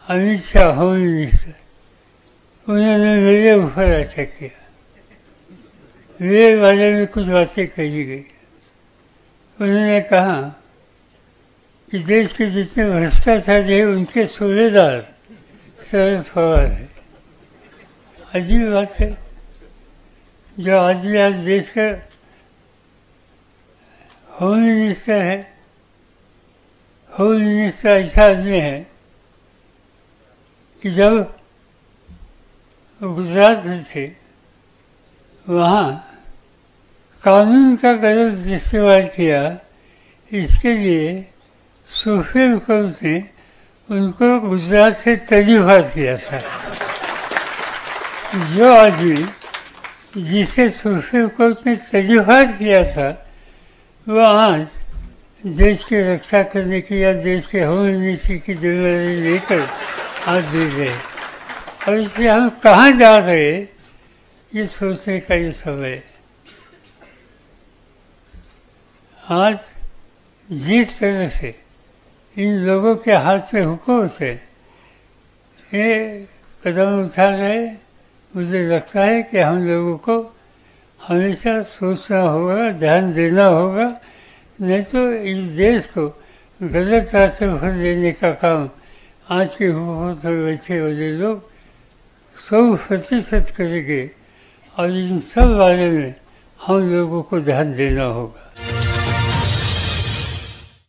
Amit Shah home minister, उन्होंने मेरे ऊपर अटैक किया। मेरे बारे में कुछ बातें कही गई। उन्होंने कहा कि देश के जितने भ्रष्टाचारी हैं उनके सूबेदार शरद पवार है। अजीब बात है, जो आदमी आज देश का होम मिनिस्टर है, होम मिनिस्टर ऐसा आदमी है कि जब गुजरात में थे वहाँ कानून का गलत इस्तेमाल किया, इसके लिए सुप्रीम कोर्ट ने उनको गुजरात से तर्जीहात किया था। जो आदमी जिसे सुप्रीम कोर्ट ने तर्जीहात किया था वो आज देश की रक्षा करने की या देश के होम मिनिस्ट्री की जिम्मेदारी लेकर हाथ दे गए। और इसलिए हम कहाँ जा रहे ये सोचने का ये समय। आज जिस तरह से इन लोगों के हाथ में हुकूमत है, ये कदम उठा रहे, मुझे लगता है कि हम लोगों को हमेशा सोचना होगा, ध्यान देना होगा, नहीं तो इस देश को गलत रास्ते पर लेने का काम आज के हुकूमत में बैठे वाले लोग 100% करेंगे। और इन सब बारे में हम लोगों को ध्यान देना होगा।